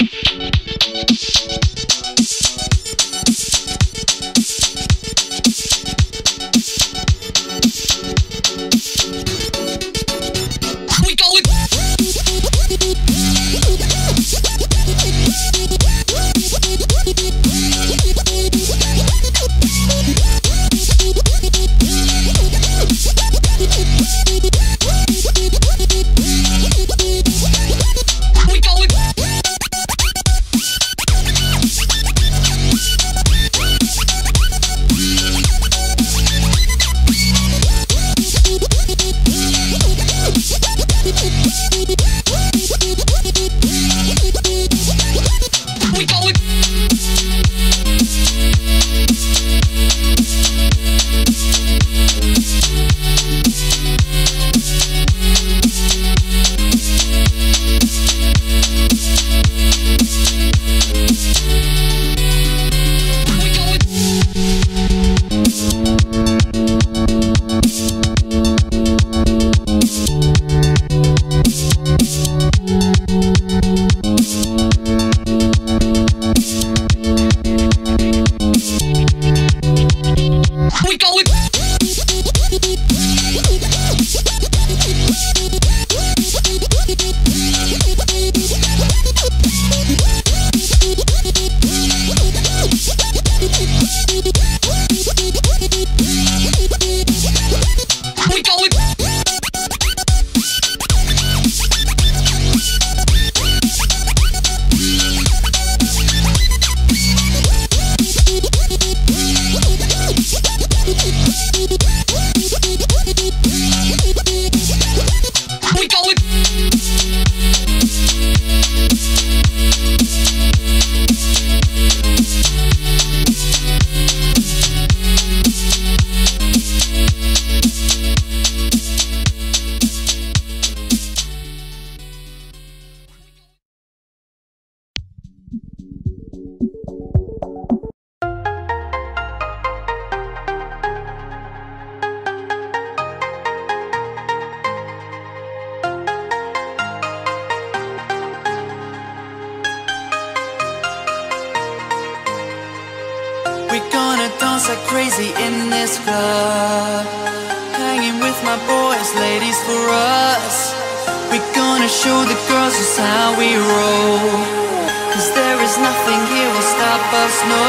We're gonna dance like crazy in this club, hanging with my boys, ladies for us. We're gonna show the girls just how we roll, 'cause there is nothing here will stop us, no.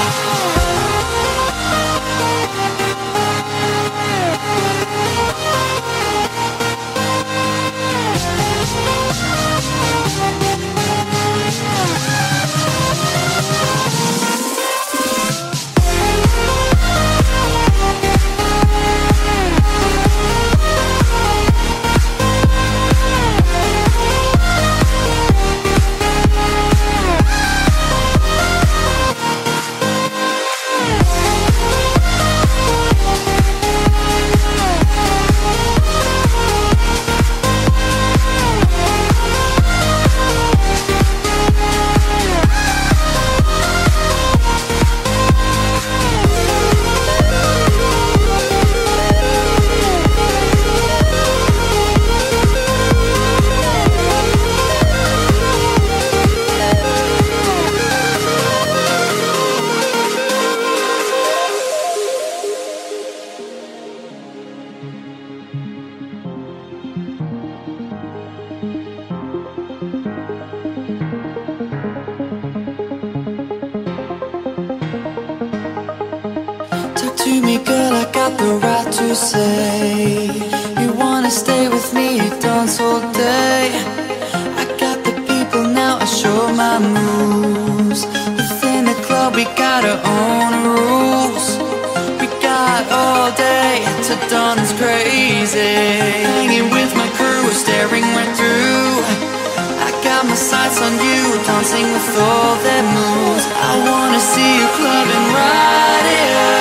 To me, girl, I got the right to say you wanna stay with me, dance all day. I got the people now, I show my moves. Within the club, we got our own rules. We got all day to dance crazy, hanging with my crew, staring right through. I got my sights on you, dancing with all their moves. I wanna see you clubbing right here.